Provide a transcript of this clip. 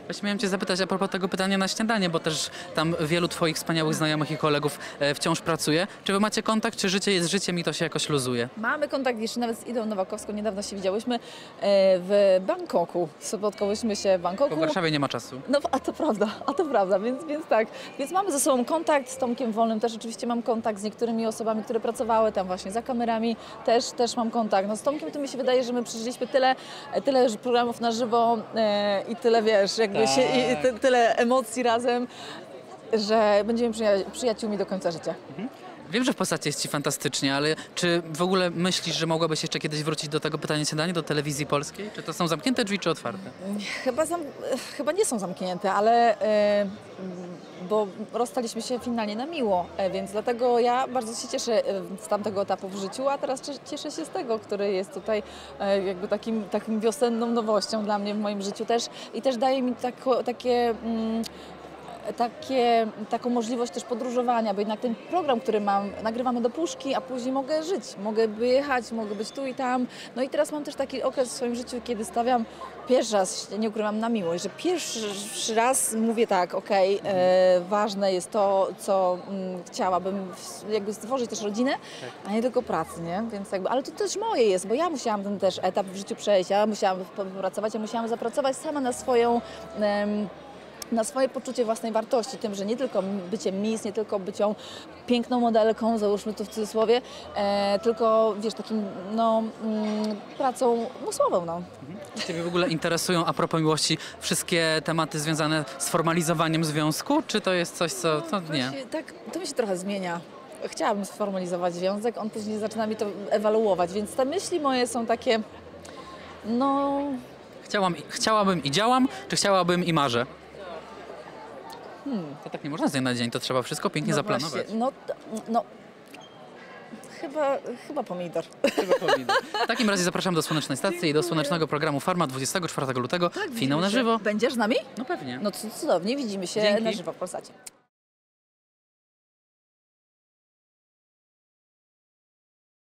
Właśnie miałem cię zapytać a propos tego pytania na śniadanie, bo też tam wielu twoich wspaniałych znajomych i kolegów wciąż pracuje. Czy wy macie kontakt, czy życie jest życiem i to się jakoś luzuje? Mamy kontakt jeszcze nawet z Idą Nowakowską. Niedawno się widziałyśmy w Bangkoku. Spotkałyśmy się w Bangkoku. Bo w Warszawie nie ma czasu. No, a to prawda, więc tak. Więc mamy ze sobą kontakt, z Tomkiem Wolnym też oczywiście mam kontakt, z niektórymi osobami, które pracowały tam właśnie za kamerami, też mam kontakt. No z Tomkiem to mi się wydaje, że my przeżyliśmy tyle programów na żywo i tyle, wiesz, jakby tyle emocji razem, że będziemy przyjaciółmi do końca życia. Wiem, że w postaci jest ci fantastycznie, ale czy w ogóle myślisz, że mogłabyś jeszcze kiedyś wrócić do tego pytania śniadania, do telewizji polskiej? Czy to są zamknięte drzwi, czy otwarte? Chyba nie są zamknięte, ale bo rozstaliśmy się finalnie na miło, więc dlatego ja bardzo się cieszę z tamtego etapu w życiu, a teraz cieszę się z tego, który jest tutaj jakby takim wiosenną nowością dla mnie w moim życiu też i też daje mi taką możliwość też podróżowania, bo jednak ten program, który mam, nagrywamy do puszki, a później mogę żyć, mogę wyjechać, mogę być tu i tam. No i teraz mam też taki okres w swoim życiu, kiedy stawiam pierwszy raz, nie ukrywam, na miłość, że pierwszy raz mówię tak, okej, ważne jest to, co chciałabym jakby stworzyć też rodzinę, a nie tylko pracy, nie? Więc jakby, ale to też moje jest, bo ja musiałam ten też etap w życiu przejść, ja musiałam pracować, ja musiałam zapracować sama na swoje poczucie własnej wartości, tym, że nie tylko bycie Miss, nie tylko bycią piękną modelką, załóżmy to w cudzysłowie, tylko wiesz, takim pracą umysłową. No. Ciebie w ogóle interesują a propos miłości wszystkie tematy związane z formalizowaniem związku, czy to jest coś, co nie? Tak, to mi się trochę zmienia. Chciałabym sformalizować związek, on później zaczyna mi to ewaluować, więc te myśli moje są takie, Chciałabym i działam, czy chciałabym i marzę? To tak nie można z dnia na dzień, to trzeba wszystko pięknie zaplanować. Właśnie, chyba pomidor. W takim razie zapraszam do Słonecznej Stacji i do słonecznego programu Farma 24 lutego. Tak, finał na żywo. Będziesz z nami? No pewnie. No cudownie, widzimy się Dzięki. na żywo w Polsacie.